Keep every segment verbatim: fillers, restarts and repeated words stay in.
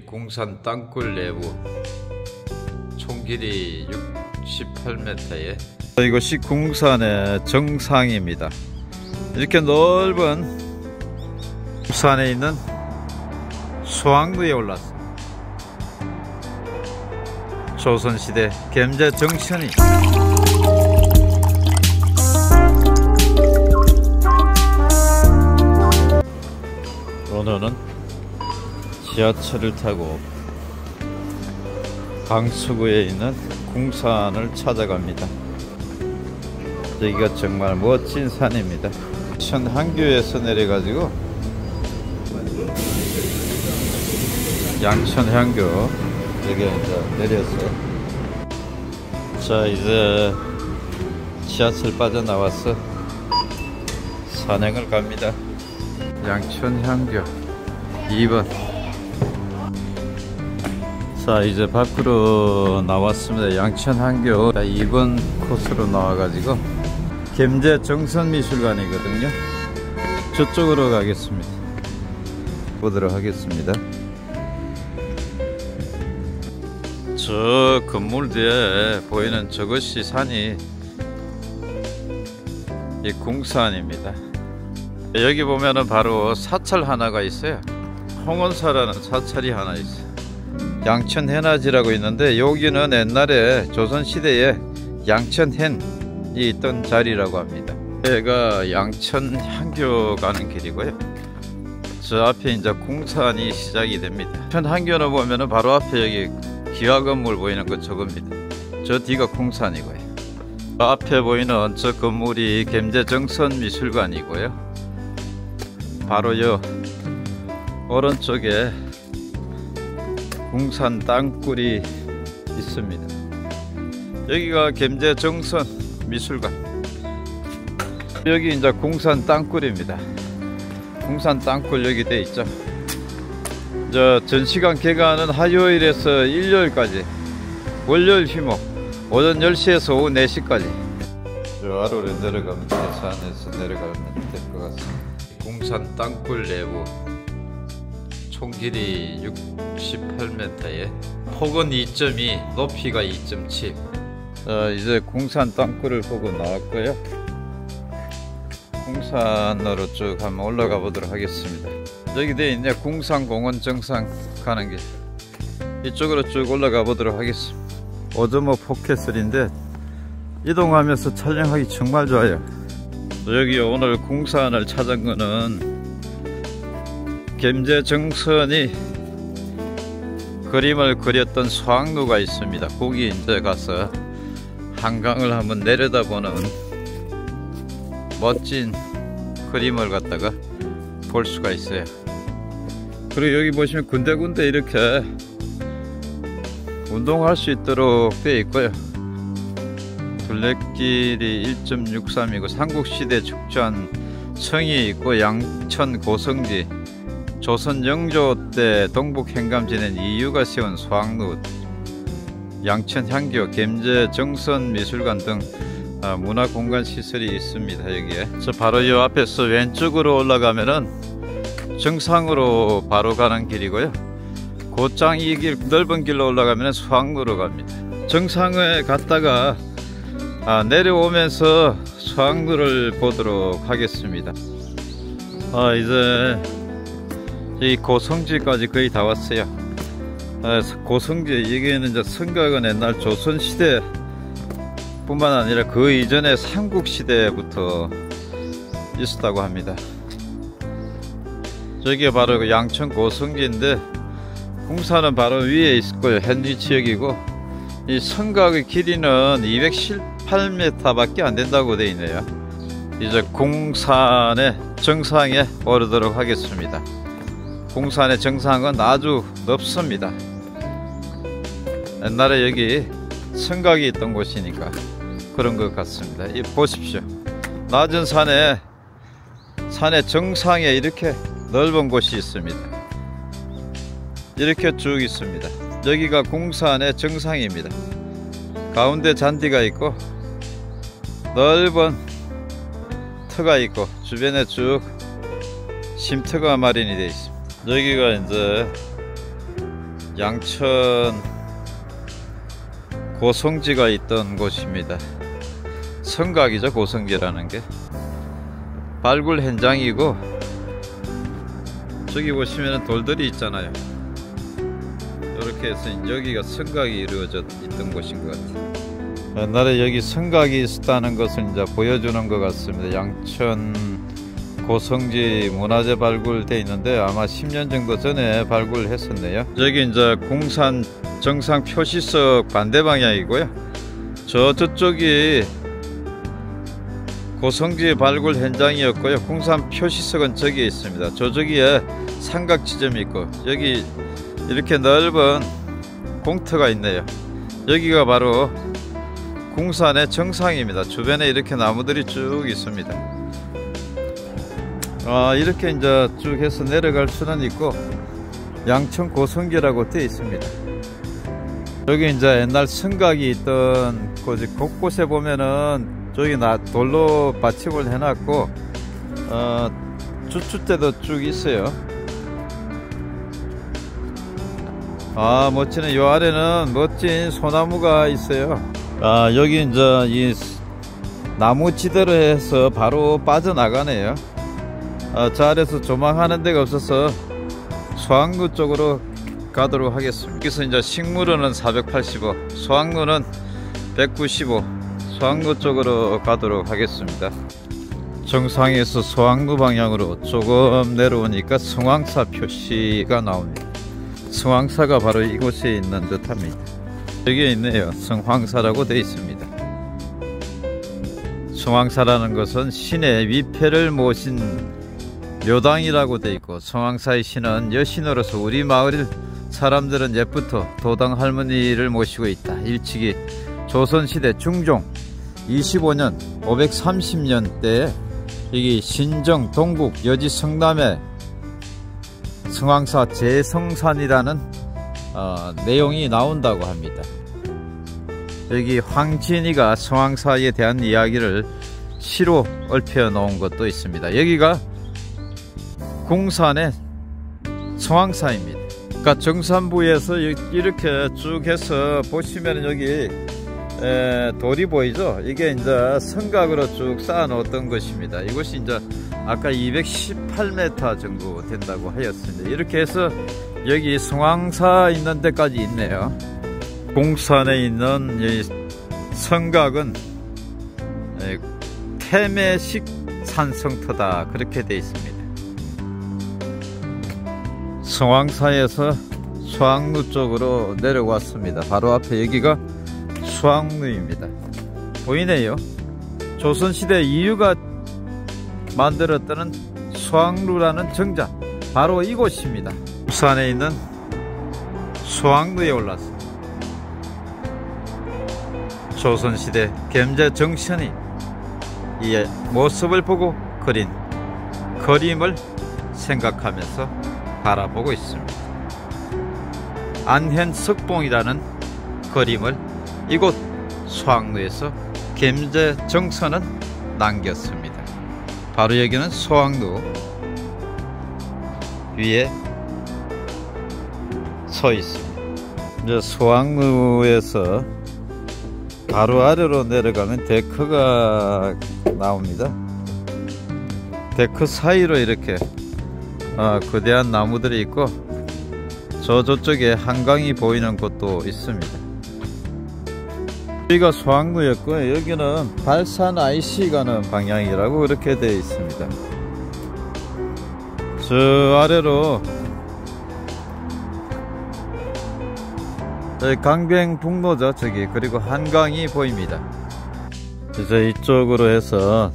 궁산 땅굴 내부 총 길이 육십팔 미터에 이것이 궁산의 정상입니다. 이렇게 넓은 산에 있는 수학루에 올랐습니다. 조선시대 gem제 정선이 오늘은 지하철을 타고 강서구에 있는 궁산을 찾아갑니다. 여기가 정말 멋진 산입니다. 양천향교에서 내려가지고 양천향교 여기 이제 내려서 자 이제 지하철 빠져나와서 산행을 갑니다. 양천향교 이 번. 자 이제 밖으로 나왔습니다. 양천향교 이 번 코스로 나와가지고 gem제 정선미술관이거든요. 저쪽으로 가겠습니다. 보도록 하겠습니다. 저 건물 뒤에 보이는 저것이 산이 이 궁산입니다. 여기 보면은 바로 사찰 하나가 있어요. 홍원사라는 사찰이 하나 있어요. 양천해나지라고 있는데 여기는 옛날에 조선시대에 양천hen이 있던 자리라고 합니다. 여기가 양천향교 가는 길이고요. 저 앞에 이제 궁산이 시작이 됩니다. 양천향교는 보면은 바로 앞에 여기 기와 건물 보이는 거 저겁니다. 저 뒤가 궁산이고요. 저 앞에 보이는 저 건물이 gem제 정선미술관이고요. 바로 요 오른쪽에 궁산 땅굴이 있습니다. 여기가 gem제 정선미술관. 여기 이제 궁산 땅굴입니다. 궁산 땅굴 여기 돼 있죠. 저 전시관 개관은 화요일에서 일요일까지, 월요일 휴목, 오전 열 시에서 오후 네 시까지. 저 아래로 내려가면 계산해서 내려가면 될 것 같습니다. 궁산 땅굴 내부 총 길이 육십팔 미터에 폭은 이 점 이, 높이가 이 점 칠. 자 이제 궁산 땅굴을 보고 나왔고요. 궁산으로 쭉 한번 올라가 보도록 하겠습니다. 여기 돼 있네. 궁산공원 정상 가는 길. 이쪽으로 쭉 올라가 보도록 하겠습니다. 오점오 포켓슬인데 이동하면서 촬영하기 정말 좋아요. 여기 오늘 궁산을 찾은 거는 gem제 정선이 그림을 그렸던 수학루가 있습니다. 거기 이제 가서 한강을 한번 내려다보는 멋진 그림을 갖다가 볼 수가 있어요. 그리고 여기 보시면 군데군데 이렇게 운동할 수 있도록 되어 있고요. 둘레길이 일 점 육삼이고 삼국시대 축전 성이 있고 양천 고성지 조선 영조 때 동북 행감 지낸 이유가 세운 수학루, 양천향교, gem제 정선미술관 등 문화공간 시설이 있습니다. 여기에 저 바로 이 앞에서 왼쪽으로 올라가면은 정상으로 바로 가는 길이고요. 곧장 이 길 넓은 길로 올라가면 수학루로 갑니다. 정상에 갔다가 아, 내려오면서 수학루를 보도록 하겠습니다. 아, 이제 이 고성지까지 거의 다 왔어요. 아, 고성지 여기는 이제 성곽은 옛날 조선시대 뿐만 아니라 그 이전에 삼국시대부터 있었다고 합니다. 저기가 바로 그 양천 고성지인데 궁산은 바로 위에 있고요. 현지 지역이고 이 성곽의 길이는 이백십팔 미터 밖에 안 된다고 되어 있네요. 이제 궁산의 정상에 오르도록 하겠습니다. 궁산의 정상은 아주 높습니다. 옛날에 여기 성곽이 있던 곳이니까 그런 것 같습니다. 이 보십시오. 낮은 산에 산의 정상에 이렇게 넓은 곳이 있습니다. 이렇게 쭉 있습니다. 여기가 궁산의 정상입니다. 가운데 잔디가 있고 넓은 터가 있고 주변에 쭉 쉼터가 마련이 되어 있습니다. 여기가 이제 양천 고성지가 있던 곳입니다. 성곽이죠. 고성지라는 게 발굴 현장이고, 저기 보시면 돌들이 있잖아요. 이렇게 해서 여기가 성곽이 이루어져 있던 곳인 것 같아요. 옛날에 여기 성곽이 있었다는 것을 이제 보여주는 것 같습니다. 양천 고성지 문화재 발굴돼 있는데 아마 십 년 정도 전에 발굴했었네요. 여기 이제 공산 정상 표시석 반대 방향이고요. 저 저쪽이 고성지 발굴 현장이었고요. 공산 표시석은 저기에 있습니다. 저쪽에 삼각 지점이 있고, 여기 이렇게 넓은 공터가 있네요. 여기가 바로 공산의 정상입니다. 주변에 이렇게 나무들이 쭉 있습니다. 아, 이렇게 이제 쭉 해서 내려갈 수는 있고, 양천 고성지라고 되어 있습니다. 여기 이제 옛날 성곽이 있던 곳이 곳곳에 보면은 저기 나 돌로 받침을 해놨고, 어, 주춧대도 쭉 있어요. 아, 멋지네. 요 아래는 멋진 소나무가 있어요. 아, 여기 이제 이 나무 지대로 해서 바로 빠져나가네요. 아, 저 아래서 조망하는 데가 없어서 소학루 쪽으로 가도록 하겠습니다. 여기서 이제 식물원은 사백팔십오, 소학루는 백구십오, 소학루 쪽으로 가도록 하겠습니다. 정상에서 소학루 방향으로 조금 내려오니까 성황사 표시가 나옵니다. 성황사가 바로 이곳에 있는 듯 합니다. 여기에 있네요. 성황사라고 되어 있습니다. 성황사라는 것은 신의 위패를 모신 묘당이라고 되어 있고, 성황사의 신은 여신으로서 우리 마을 사람들은 옛부터 도당 할머니를 모시고 있다. 일찍이 조선시대 중종 이십오 년 오백삼십 년대에 여기 신정 동국 여지 성남에 성황사 제성산이라는 어, 내용이 나온다고 합니다. 여기 황진이가 성황사에 대한 이야기를 시로 얽혀 놓은 것도 있습니다. 여기가 공산의 성황사입니다. 그러니까 정산부에서 이렇게 쭉 해서 보시면 여기 에, 돌이 보이죠? 이게 이제 성곽으로 쭉 쌓아 놓았던 것입니다. 이곳이 이제 아까 이백십팔 미터 정도 된다고 하였습니다. 이렇게 해서 여기 성황사 있는 데까지 있네요. 공산에 있는 이 성곽은 태매식 산성터다, 그렇게 되어 있습니다. 성황사에서 소학루 쪽으로 내려왔습니다. 바로 앞에 여기가 소학루입니다. 보이네요. 조선시대 이유가 만들었다는 소학루라는 정자, 바로 이곳입니다. 부산에 있는 소학루에 올랐습니다. 조선시대 gem제 정선이 이 모습을 보고 그린 그림을 생각하면서 바라보고 있습니다. 안현석봉이라는 그림을 이곳 소학루에서 gem제 정선은 남겼습니다. 바로 여기는 소학루 위에 서 있습니다. 이제 소학루에서 바로 아래로 내려가면 데크가 나옵니다. 데크 사이로 이렇게 어, 거대한 나무들이 있고, 저 저쪽에 한강이 보이는 곳도 있습니다. 여기가 소학루였고요. 여기는 발산 아이씨 가는 방향이라고 그렇게 되어 있습니다. 저 아래로 강변북로죠, 저기. 그리고 한강이 보입니다. 이제 이쪽으로 해서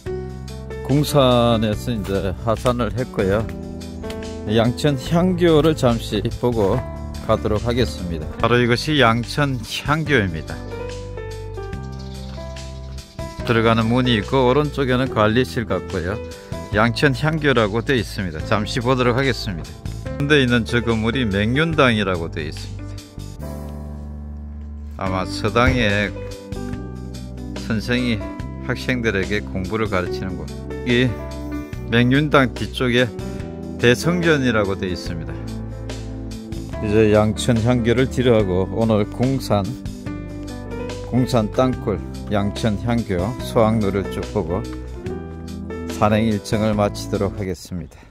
궁산에서 이제 하산을 했고요. 양천 향교를 잠시 보고 가도록 하겠습니다. 바로 이것이 양천 향교입니다. 들어가는 문이 있고, 오른쪽에는 관리실 같고요. 양천 향교라고 되어 있습니다. 잠시 보도록 하겠습니다. 현대 있는 저 건물이 맹윤당이라고 되어 있습니다. 아마 서당의 선생이 학생들에게 공부를 가르치는 곳. 이 맹윤당 뒤쪽에 대성전이라고 되어 있습니다. 이제 양천 향교를 뒤로하고 오늘 궁산 궁산 땅굴 양천 향교 수학로를 쭉 보고 산행 일정을 마치도록 하겠습니다.